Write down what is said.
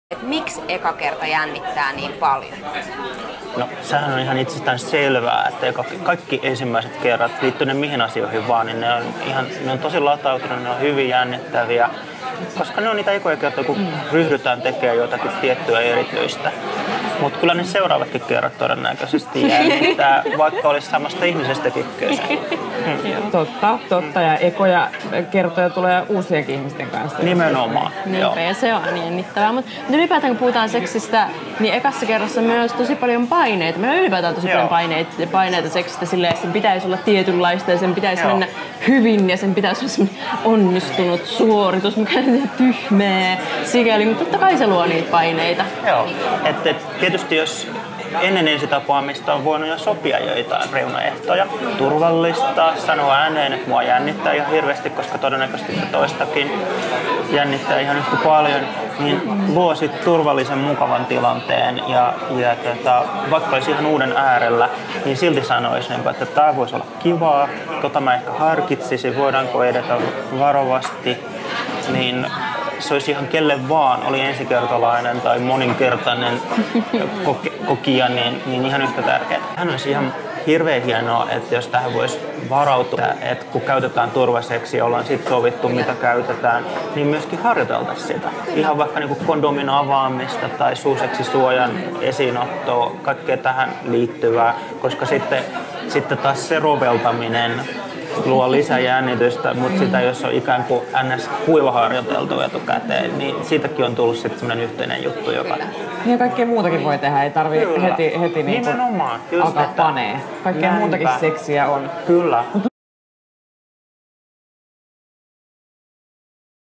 Miksi eka kerta jännittää niin paljon? No, sehän on ihan itsestään selvää, että kaikki ensimmäiset kerrat, liittyy ne mihin asioihin vaan, niin ne on tosi latautunut, ne on hyvin jännittäviä, koska ne on niitä ekoja kertoja, kun ryhdytään tekemään jotakin tiettyä erityistä. Mutta kyllä ne seuraavatkin kerrat todennäköisesti jännittää, vaikka olisi samasta ihmisestäkin kyse. Totta. Ja ekoja kertoja tulee uusienkin ihmisten kanssa. Nimenomaan. Niinpä, ja se on jännittävää. Mutta ylipäätään kun puhutaan seksistä, niin ekassa kerrassa myös tosi paljon paineita. Meillä on ylipäätään tosi paljon paineita seksistä silleen, että sen pitäisi olla tietynlaista ja sen pitäisi mennä hyvin ja sen pitäisi olla semmoinen onnistunut suoritus, mikä on tyhmää sikäli, mutta totta kai se luo niitä paineita. Joo, että tietysti jos ennen ensitapaamista on voinut jo sopia joitain reunaehtoja, turvallistaa, sanoa ääneen, että mua jännittää ihan hirveästi, koska todennäköisesti se toistakin jännittää ihan yhtä paljon, niin luo sit turvallisen, mukavan tilanteen ja vaikka olisi ihan uuden äärellä, niin silti sanoisi, että tämä voisi olla kivaa, mä ehkä harkitsisin, voidaanko edetä varovasti, niin se olisi ihan kelle vaan, oli ensikertalainen tai moninkertainen kokija, niin ihan yhtä tärkeää. Hän olisi ihan hirveän hienoa, että jos tähän voisi varautua, että kun käytetään turvaseksiä, ollaan sitten sovittu, mitä käytetään, niin myöskin harjoiteltaisiin sitä. Ihan vaikka niin kondomin avaamista tai suuseksisuojan esiinottoa, kaikkea tähän liittyvää, koska sitten taas se roveltaminen luo lisää jännitystä, mutta sitä jos on ikään kuin ns. Kuivaharjoiteltu etukäteen, niin siitäkin on tullut sitten semmoinen yhteinen juttu, joka... Ja kaikkea muutakin voi tehdä, ei tarvitse heti niin alkaa panee. Kaikkea muutakin seksiä on. Kyllä. Mutta